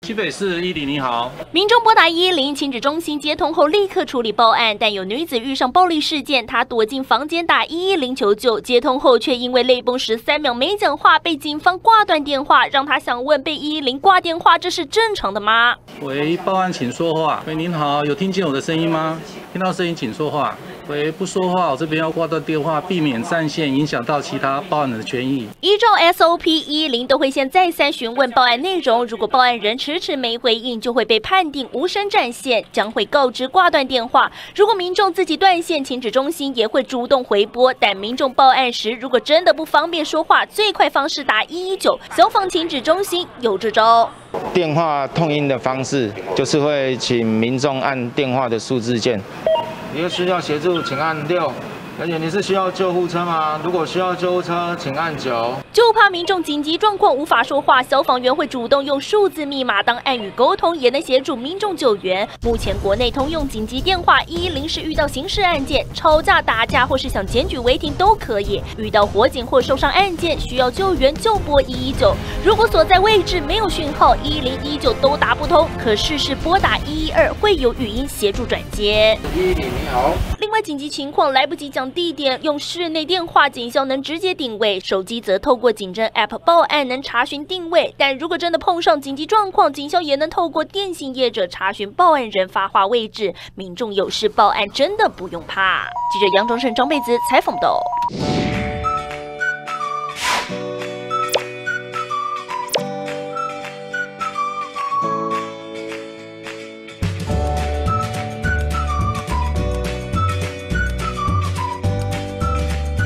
新北市110，你好。 民众拨打110亲子中心接通后，立刻处理报案。但有女子遇上暴力事件，她躲进房间打110求救，接通后却因为泪崩13秒没讲话，被警方挂断电话。让她想问，被110挂电话，这是正常的吗？ 喂，报案请说话。喂，您好，有听见我的声音吗？听到声音请说话。喂，不说话，我这边要挂断电话，避免占线，影响到其他报案人的权益。 依照 SOP，110都会先再三询问报案内容，如果报案人迟迟没回应，就会被判定无声占线，将会告知挂断电话。如果民众自己断线，亲子中心也会主动回拨。但民众报案时，如果真的不方便说话，最快方式打119。消防亲子中心有这招。 电话通音的方式就是会请民众按电话的数字键。你有需要协助，请按6。而且你是需要救护车吗？如果需要救护车，请按9。 就怕民众紧急状况无法说话，消防员会主动用数字密码当暗语沟通，也能协助民众救援。目前国内通用紧急电话110是遇到刑事案件、吵架打架或是想检举违停都可以。遇到火警或受伤案件需要救援就拨119。如果所在位置没有讯号，110、119都打不通，可试试拨打112，会有语音协助转接。 110你好。 另外紧急情况来不及讲地点，用室内电话警消能直接定位，手机则透过警侦 App 报案能查询定位。但如果真的碰上紧急状况，警消也能透过电信业者查询报案人发话位置。民众有事报案真的不用怕。记者杨忠胜、张贝子采访报道。